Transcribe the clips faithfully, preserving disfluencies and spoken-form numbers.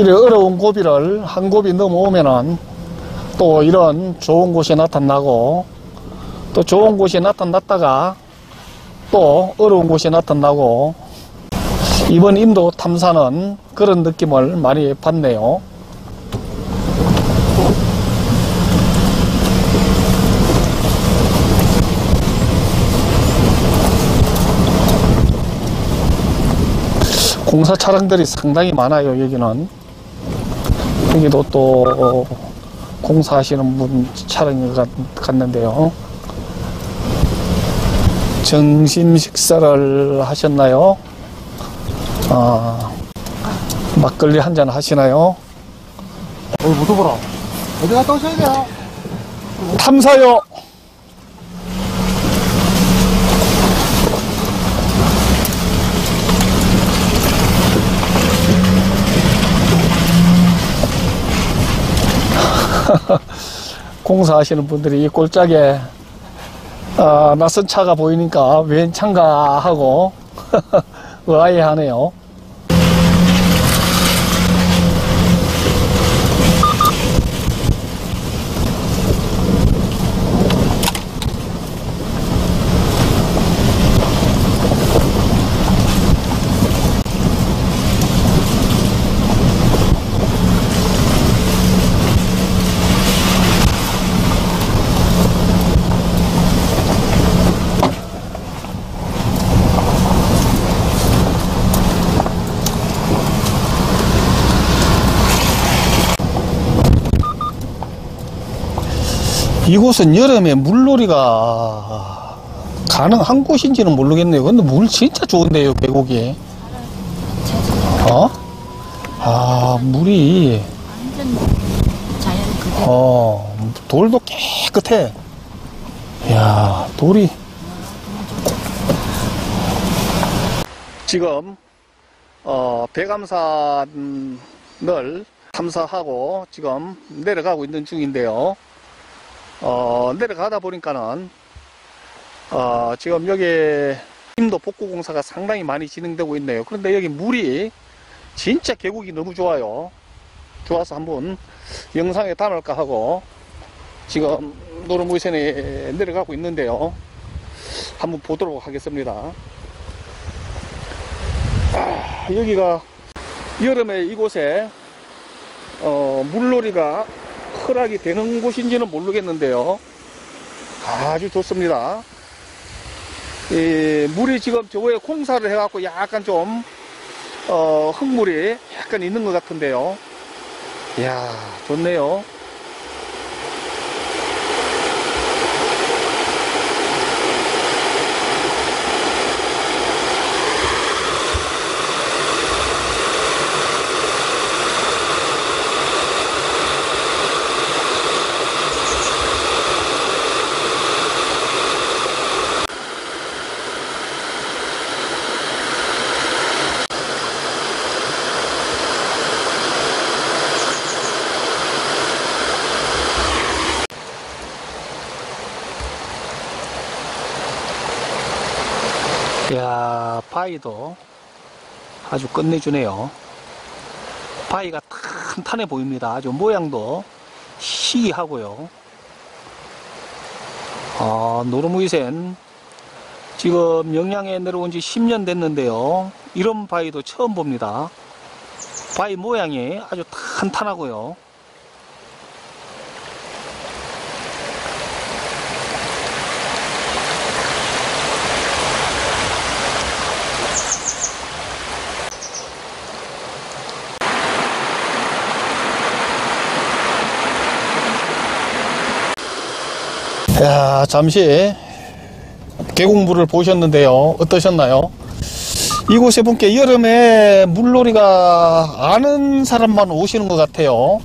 확실히 어려운 고비를 한 고비 넘어오면은 또 이런 좋은 곳이 나타나고, 또 좋은 곳이 나타났다가 또 어려운 곳이 나타나고, 이번 인도 탐사는 그런 느낌을 많이 받네요. 공사 차량들이 상당히 많아요. 여기는 여기도 또 공사하시는 분 차량이 갔는데요. 점심 식사를 하셨나요? 아, 막걸리 한잔 하시나요? 어, 무서워라. 어디 갔다 오셔야 돼요? 탐사요. 공사하시는 분들이 이 꼴짝에 아, 낯선 차가 보이니까 웬 차인가 하고 의아해하네요. 이곳은 여름에 물놀이가 가능한 곳인지는 모르겠네요. 근데 물 진짜 좋은데요, 계곡이. 어? 아, 물이. 완전 자연 그대로. 어, 돌도 깨끗해. 이야, 돌이. 지금, 어, 백암산을 탐사하고 지금 내려가고 있는 중인데요. 어, 내려가다 보니까는, 어, 지금 여기 인도 복구 공사가 상당히 많이 진행되고 있네요. 그런데 여기 물이 진짜 계곡이 너무 좋아요. 좋아서 한번 영상에 담을까 하고 지금 노르무이산에 내려가고 있는데요. 한번 보도록 하겠습니다. 아, 여기가 여름에 이곳에 어, 물놀이가 허락이 되는 곳인지는 모르겠는데요. 아주 좋습니다. 이 물이 지금 저거에 공사를 해갖고 약간 좀 어, 흙물이 약간 있는 것 같은데요. 이야, 좋네요. 이야, 바위도 아주 끝내주네요. 바위가 탄탄해 보입니다. 아주 모양도 희귀하고요. 아, 노르무이산 지금 영양에 내려온 지 십 년 됐는데요. 이런 바위도 처음 봅니다. 바위 모양이 아주 탄탄하고요. 야, 잠시 계곡물을 보셨는데요. 어떠셨나요? 이곳에 보니까 여름에 물놀이가 아는 사람만 오시는 것 같아요.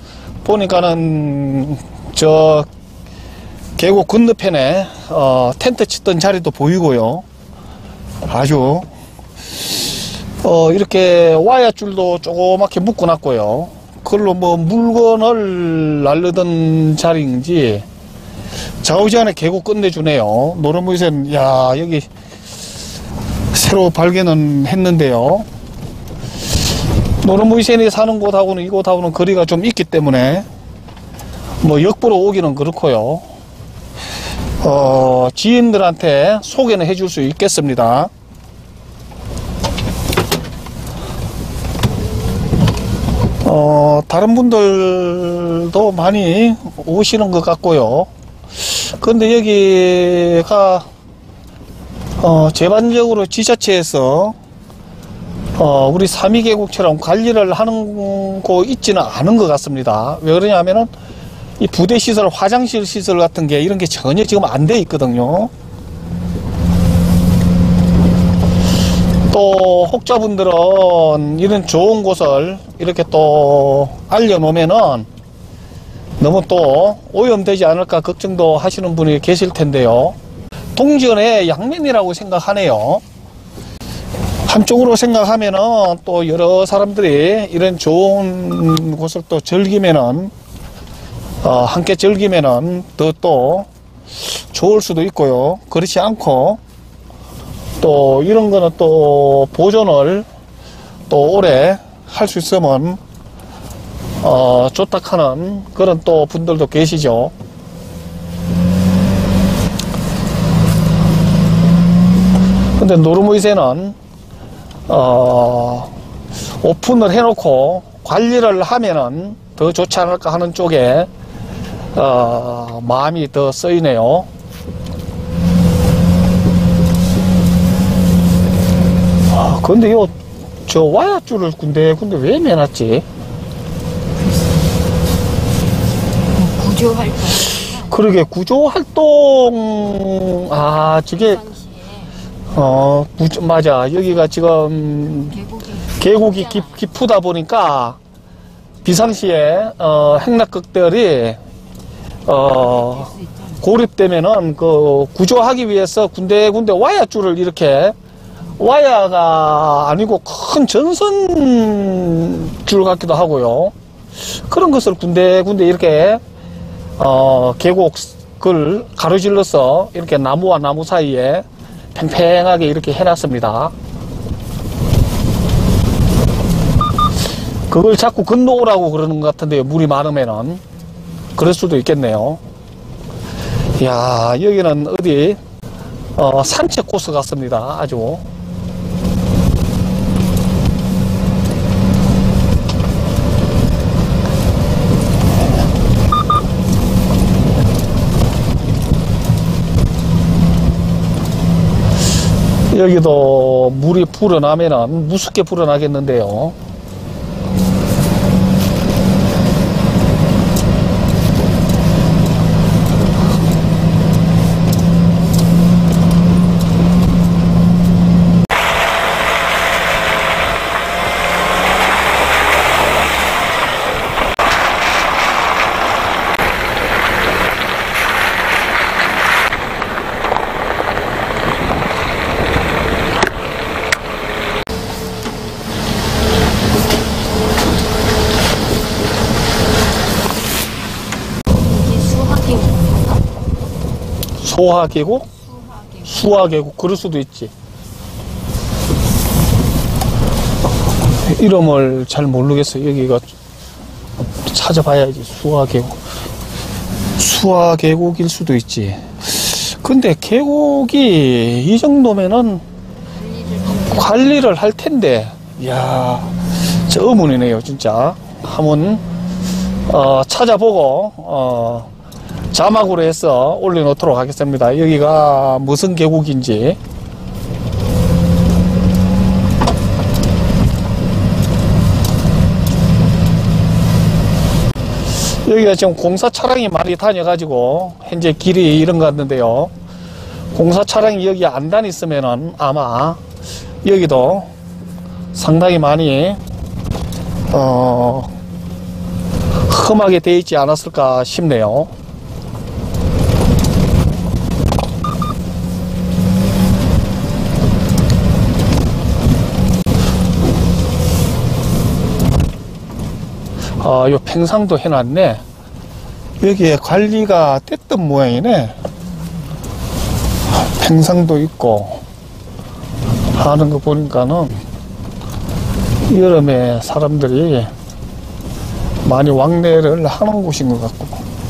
보니까는 저 계곡 건너편에 어, 텐트 치던 자리도 보이고요. 아주 어, 이렇게 와야줄도 조그맣게 묶어놨고요. 그걸로 뭐 물건을 날르던 자리인지 좌우지간에 계곡 끝내주네요. 노르무이산, 야, 여기 새로 발견은 했는데요. 노르무이센이 사는 곳하고는 이곳하고는 거리가 좀 있기 때문에 뭐 역보로 오기는 그렇고요. 어, 지인들한테 소개는 해줄 수 있겠습니다. 어, 다른 분들도 많이 오시는 것 같고요. 근데 여기가 어, 제반적으로 지자체에서 어, 우리 삼위계곡처럼 관리를 하는 곳 있지는 않은 것 같습니다. 왜 그러냐면은 이 부대시설, 화장실 시설 같은 게 이런 게 전혀 지금 안 돼 있거든요. 또 혹자분들은 이런 좋은 곳을 이렇게 또 알려놓으면은 너무 또 오염되지 않을까 걱정도 하시는 분이 계실 텐데요. 동전의 양면이라고 생각하네요. 한쪽으로 생각하면은 또 여러 사람들이 이런 좋은 곳을 또 즐기면은 어, 함께 즐기면은 더 또 좋을 수도 있고요. 그렇지 않고 또 이런 거는 또 보존을 또 오래 할 수 있으면 어, 좋다 하는 그런 또 분들도 계시죠. 근데 노르무이센은 어, 오픈을 해놓고 관리를 하면은 더 좋지 않을까 하는 쪽에 어, 마음이 더 쓰이네요. 아, 근데 요, 저 와야줄을 군데군데 왜 매놨지? 구조활동. 그러게, 구조활동, 아, 저게, 당시에 어, 구- 맞아. 여기가 지금 계곡이 계곡이 깊, 깊다 보니까 비상시에, 어, 행락극들이, 어, 수 있잖아. 고립되면은 그 구조하기 위해서 군데군데 와야줄을 이렇게 와야가 아니고 큰 전선줄 같기도 하고요. 그런 것을 군데군데 이렇게 어, 계곡을 가로질러서 이렇게 나무와 나무 사이에 팽팽하게 이렇게 해놨습니다. 그걸 자꾸 건너오라고 그러는 것 같은데요. 물이 많으면은 그럴 수도 있겠네요. 이야, 여기는 어디 어, 산책 코스 같습니다. 아주. 여기도 물이 불어나면은 무섭게 불어나겠는데요. 이게 수학계곡인가? 소하계곡? 수학계곡. 수하계곡, 그럴 수도 있지. 이름을 잘 모르겠어요. 여기가 찾아봐야지. 수하계곡. 수하계곡일 수도 있지. 근데 계곡이 이 정도면은 관리를 하고 관리를 할 텐데, 이야, 저 의문이네요, 진짜. 한번, 어, 찾아보고, 어, 자막으로 해서 올려놓도록 하겠습니다. 여기가 무슨 계곡인지. 여기가 지금 공사 차량이 많이 다녀가지고, 현재 길이 이런 것 같는데요. 공사 차량이 여기 안 다녔으면은 아마 여기도 상당히 많이, 어, 험하게 되어 있지 않았을까 싶네요. 아, 요 팽상도 해놨네. 여기에 관리가 됐던 모양이네. 팽상도 있고 하는 거 보니까는 여름에 사람들이 많이 왕래를 하는 곳인 것 같고.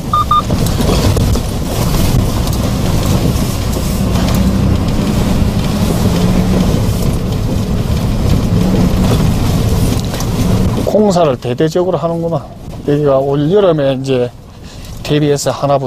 공사를 대대적으로 하는구나. 여기가 올 여름에 이제 대비해서 하나부터.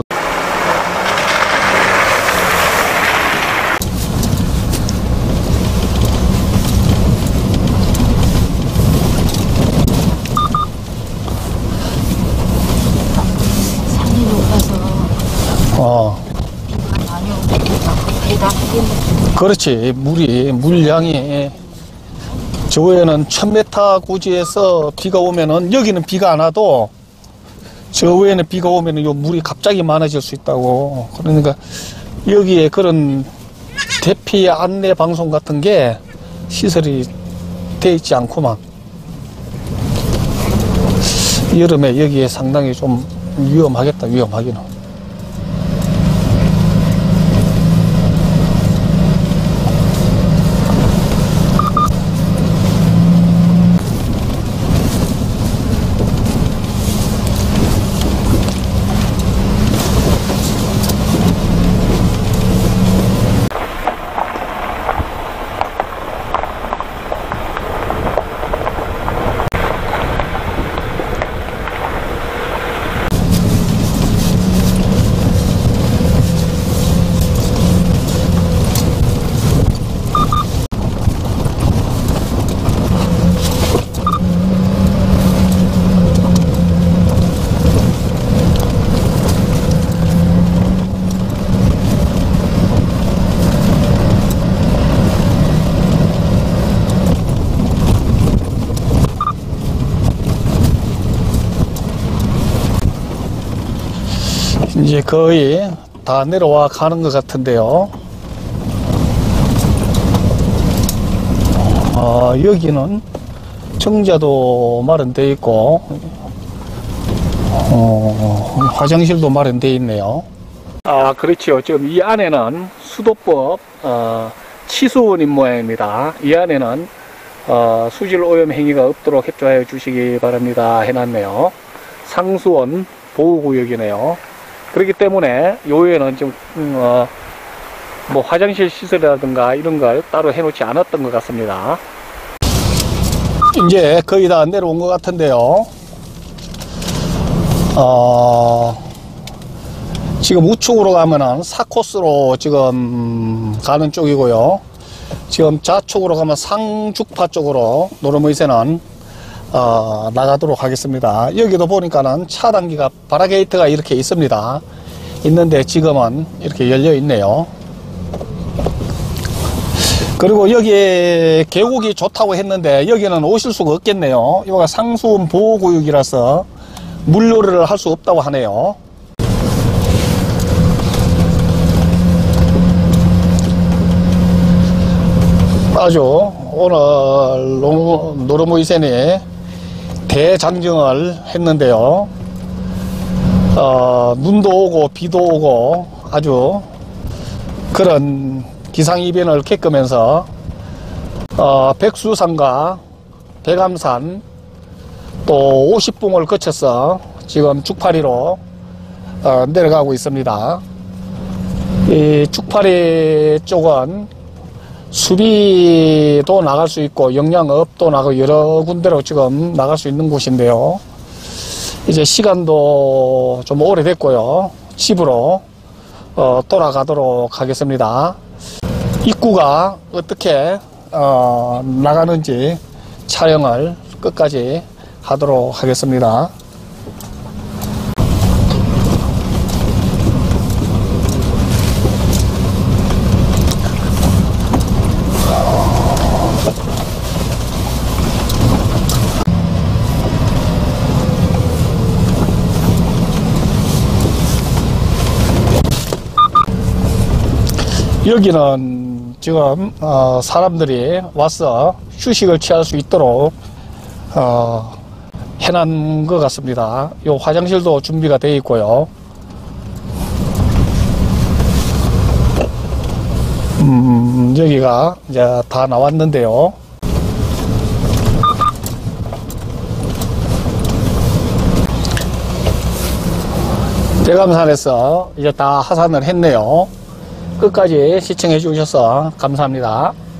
산이 높아서 어, 비가 많이 오니까 배가 크게 그렇지. 물이, 물량이, 저 위에는 천 미터 고지에서 비가 오면은, 여기는 비가 안 와도, 저 위에는 비가 오면은 요 물이 갑자기 많아질 수 있다고. 그러니까, 여기에 그런 대피 안내 방송 같은 게 시설이 돼 있지 않구만. 여름에 여기에 상당히 좀 위험하겠다, 위험하기는. 이제 거의 다 내려와 가는 것 같은데요. 아, 여기는 정자도 마련되어 있고, 어, 화장실도 마련되어 있네요. 아, 그렇죠. 지금 이 안에는 수도법 어, 치수원인 모양입니다. 이 안에는 어, 수질 오염 행위가 없도록 협조하여 주시기 바랍니다 해놨네요. 상수원 보호구역이네요. 그렇기 때문에 요에는 좀 음, 어, 뭐 화장실 시설이라든가 이런 걸 따로 해놓지 않았던 것 같습니다. 이제 거의 다 내려온 것 같은데요. 어, 지금 우측으로 가면은 사 코스로 지금 가는 쪽이고요. 지금 좌측으로 가면 상죽파 쪽으로 노름의새는 어, 나가도록 하겠습니다. 여기도 보니까는 차단기가 바라게이트가 이렇게 있습니다. 있는데 지금은 이렇게 열려 있네요. 그리고 여기 계곡이 좋다고 했는데 여기는 오실 수가 없겠네요. 여기가 상수원 보호구역이라서 물놀이를 할 수 없다고 하네요. 아주 오늘 노르무이센이 대장정을 했는데요. 어, 눈도 오고 비도 오고 아주 그런 기상이변을 겪으면서 어, 백수산과 백암산 또 오십봉을 거쳐서 지금 죽파리로 어, 내려가고 있습니다. 이 죽파리 쪽은 수비도 나갈 수 있고 영양업도 나가고 여러 군데로 지금 나갈 수 있는 곳인데요. 이제 시간도 좀 오래됐고요. 집으로 어, 돌아가도록 하겠습니다. 입구가 어떻게 어, 나가는지 촬영을 끝까지 하도록 하겠습니다. 여기는 지금 어, 사람들이 와서 휴식을 취할 수 있도록 어, 해놓은 것 같습니다. 요 화장실도 준비가 되어 있고요. 음, 여기가 이제 다 나왔는데요. 대감산에서 이제 다 하산을 했네요. 끝까지 시청해 주셔서 감사합니다.